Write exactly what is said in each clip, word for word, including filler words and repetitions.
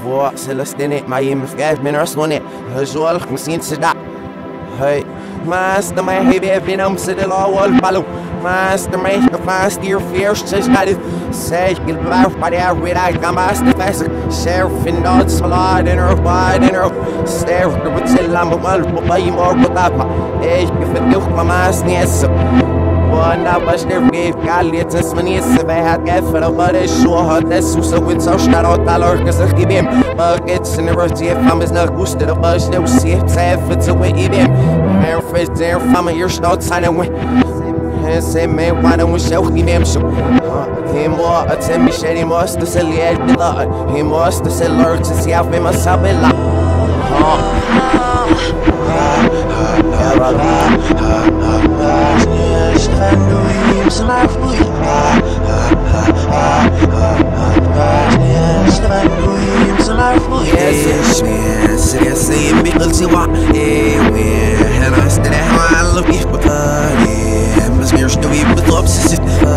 فوق سلسلني ما يمفقات من رسلني هجوال خمسين سدع هاي ما استمع هي بيبين أمسد الأول بالو ما استمع فاست يور فيرش تشتغل سايق البعف بعد أروي راي كما استفاسك شيرف النود صلاة إنر بعد إنر ستير بتسلم بقلب بقيم أو بطاقة إيش بفتوخ ما سنيسب وانا بشتر كيف قال لي تسمني السباحات كيف ربط الشوهة تسوس وتسوش تارot تالور كسر كبيم بقيت سنرتي فامز نغوست ربشت وسيح تسافت سوي إبيم عرفت زير فاما يرشتوت سانوي سمي وانا وشوخ يمشو هي مو اتسمي شري موست تسلي البلاء هي موست تسلر تسياف بما سابلا يا ربي Yes, yes, yes, yes, because you are here, and I still have a look if but mas mir estou aí para todos se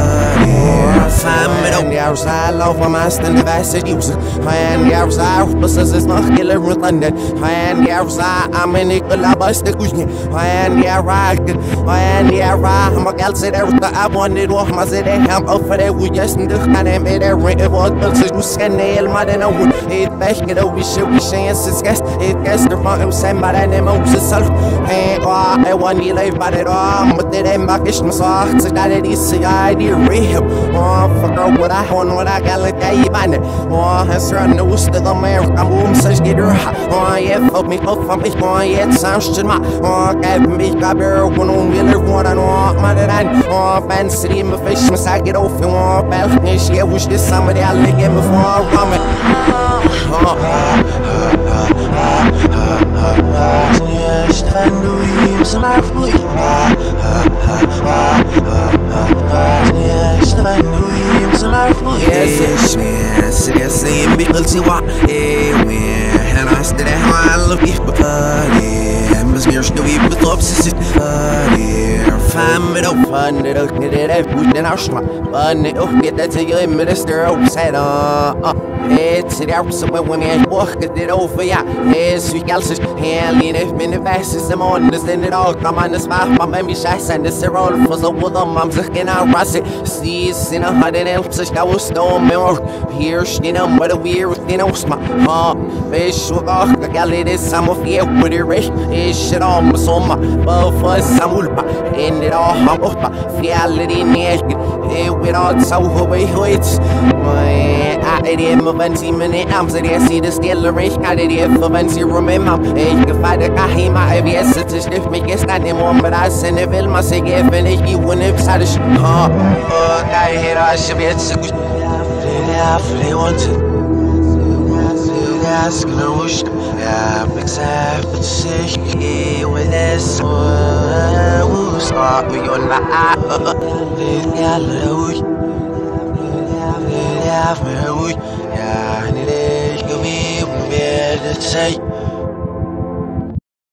fame não я usar for my stand the best use and я usar بس is not killer redundant and я usar I'm in it la basta kushni and я rock and я rock ما قال سيد I wanted وح ما زيد هم أفرد وجس ندخل أنا ميدا ريت وقت تجوز كني المدن أول يتبش كده ويش ويش ينسكس يتكسر فان وسام بعدين موز السلف hey I want you live by it all متدين باكش مصاح تجدي دي سيادي ريهم oh fucker what I want what I got like أي بنا oh هسر نوست ضمير كموم سجدر oh يفوق مي خوف مش oh يتسامش ما oh كيف مش كبر ونوم يلر وانا نوع مدران oh فانسري مفيش مساجد أوفي oh بالخنيش يوش دي somebody I like him before I'm it oh Yes, yes, yes, yes, because you are here, and I still have a look if but mas mir estou aí para todos se fame não fun it up it é puta na chama fun it up get that you minister upside on it's it out so when we walk it over yeah es wie alles hell in if in fast is on this in it all come on this map my me scheiß and this roll for so with them I'm sich genau was sie in a hundred and sich da was storm mir hier stehen am what a weird you know sma ha fish so ach gal it is some of you with it rich is shit on so ma for some ulpa in it all hop up reality neck it with all so away it's I did my fancy minute I'm so I see the still rich got it if for fancy remember ich gefällt gar heim I wie es ist nicht mich gestern im Morgen aber das in der will mal sich wenn ich die ohne sage ha geil hier ich wird so gut ja für want ask no wish yeah except sich with this who start we on my yeah look yeah yeah, I need to go be with say.